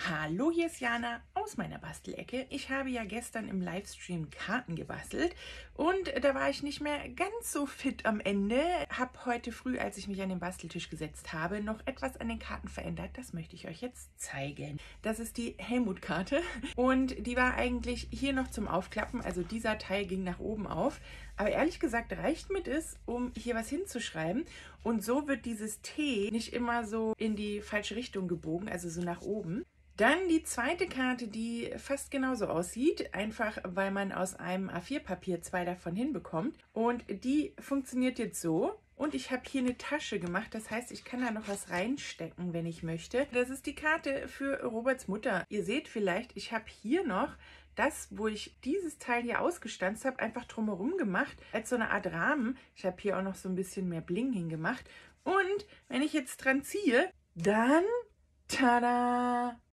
Hallo, hier ist Jana aus meiner Bastelecke. Ich habe ja gestern im Livestream Karten gebastelt und da war ich nicht mehr ganz so fit am Ende. Habe heute früh, als ich mich an den Basteltisch gesetzt habe, noch etwas an den Karten verändert. Das möchte ich euch jetzt zeigen. Das ist die Helmut-Karte und die war eigentlich hier noch zum Aufklappen. Also dieser Teil ging nach oben auf. Aber ehrlich gesagt reicht mir das, um hier was hinzuschreiben. Und so wird dieses T nicht immer so in die falsche Richtung gebogen, also so nach oben. Dann die zweite Karte, die fast genauso aussieht, einfach weil man aus einem A4-Papier zwei davon hinbekommt. Und die funktioniert jetzt so. Und ich habe hier eine Tasche gemacht, das heißt, ich kann da noch was reinstecken, wenn ich möchte. Das ist die Karte für Roberts Mutter. Ihr seht vielleicht, ich habe hier noch das, wo ich dieses Teil hier ausgestanzt habe, einfach drumherum gemacht, als so eine Art Rahmen. Ich habe hier auch noch so ein bisschen mehr Bling hingemacht. Und wenn ich jetzt dran ziehe, dann, tada!